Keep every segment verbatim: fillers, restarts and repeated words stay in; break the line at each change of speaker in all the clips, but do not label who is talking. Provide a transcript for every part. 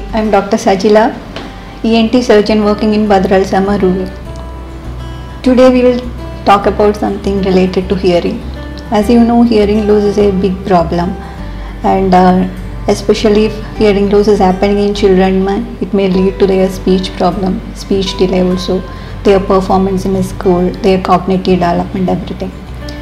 I'm Doctor Sajila, E N T surgeon working in Badral Samaruru. Today we will talk about something related to hearing. As you know, hearing loss is a big problem, and uh, especially if hearing loss is happening in children, it may lead to their speech problem, speech delay also, their performance in school, their cognitive development, everything.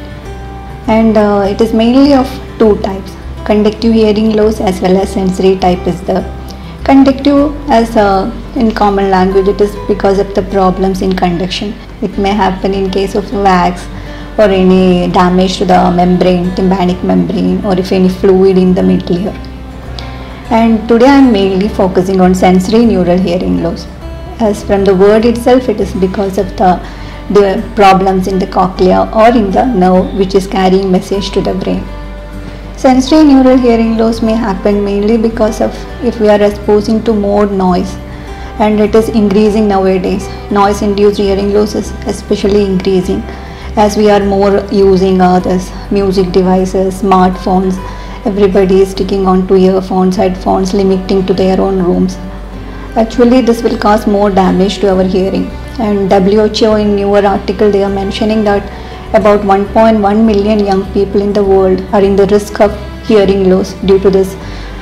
And uh, it is mainly of two types. Conductive hearing loss as well as sensory type is the conductive. As uh, in common language, it is because of the problems in conduction. It may happen in case of wax or any damage to the membrane, tympanic membrane, or if any fluid in the middle ear. And today I am mainly focusing on sensory neural hearing loss. As from the word itself, it is because of the, the problems in the cochlea or in the nerve which is carrying message to the brain. Sensory neural hearing loss may happen mainly because of if we are exposing to more noise, and it is increasing nowadays. Noise induced hearing loss is especially increasing as we are more using uh, this music devices, smartphones. Everybody is sticking on to earphones, headphones, limiting to their own rooms. Actually, this will cause more damage to our hearing. And W H O in newer article, they are mentioning that about one point one million young people in the world are in the risk of hearing loss due to this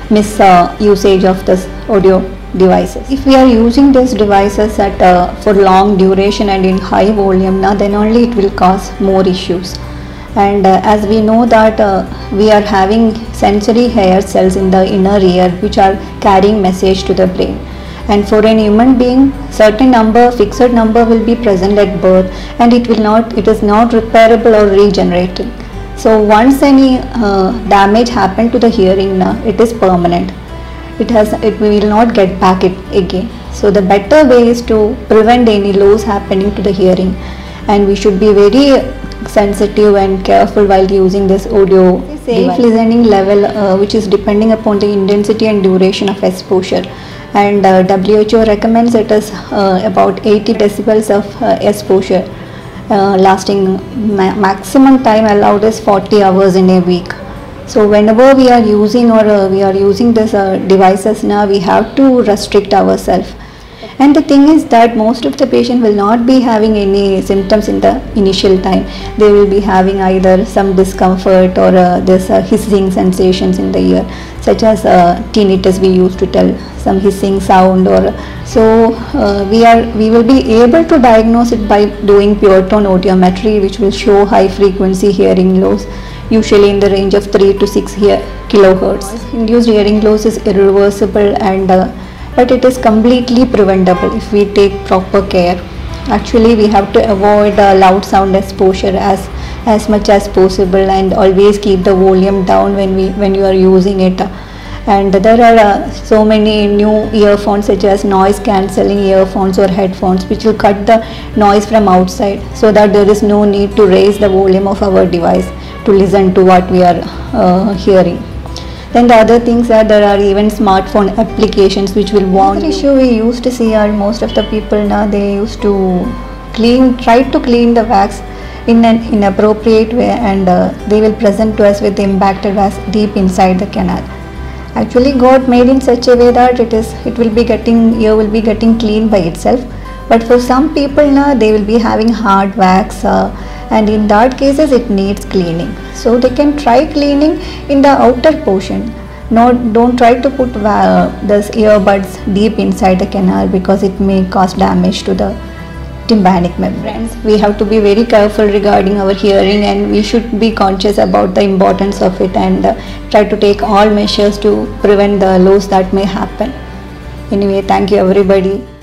misusage uh, of this audio devices. If we are using these devices at uh, for long duration and in high volume, now then only it will cause more issues. And uh, as we know that uh, we are having sensory hair cells in the inner ear which are carrying message to the brain. And for an human being, certain number, fixed number will be present at birth, and it will not, it is not repairable or regenerating. So once any uh, damage happen to the hearing, now it is permanent. It has, it will not get back it again. So the better way is to prevent any loss happening to the hearing, and we should be very sensitive and careful while using this audio safe device. Listening level, uh, which is depending upon the intensity and duration of exposure. And uh, W H O recommends it as uh, about eighty decibels of uh, exposure, uh, lasting ma maximum time allowed is forty hours in a week. So whenever we are using or uh, we are using this uh, devices now, we have to restrict ourselves. And the thing is that most of the patient will not be having any symptoms in the initial time. They will be having either some discomfort or uh, this uh, hissing sensations in the ear, such as uh, tinnitus we used to tell, some hissing sound. Or so uh, we are we will be able to diagnose it by doing pure tone audiometry, which will show high frequency hearing loss, usually in the range of three to six kilohertz. Induced hearing loss is irreversible, and uh, but it is completely preventable if we take proper care. Actually, we have to avoid uh, loud sound exposure as as much as possible, and always keep the volume down when we when you are using it. And there are uh, so many new earphones such as noise cancelling earphones or headphones which will cut the noise from outside, so that there is no need to raise the volume of our device to listen to what we are uh, hearing. Then the other things are there are even smartphone applications which will warn you. The issue we used to see are most of the people now, they used to clean, try to clean the wax in an inappropriate way, and uh, they will present to us with the impacted wax deep inside the canal. Actually, God made in such a way that it is, it will be getting, ear will be getting clean by itself. But for some people now, they will be having hard wax, uh, and in that cases it needs cleaning. So they can try cleaning in the outer portion. No, don't try to put uh, this earbuds deep inside the canal, because it may cause damage to the tympanic membranes. We have to be very careful regarding our hearing, and we should be conscious about the importance of it, and uh, try to take all measures to prevent the loss that may happen. Anyway, thank you everybody.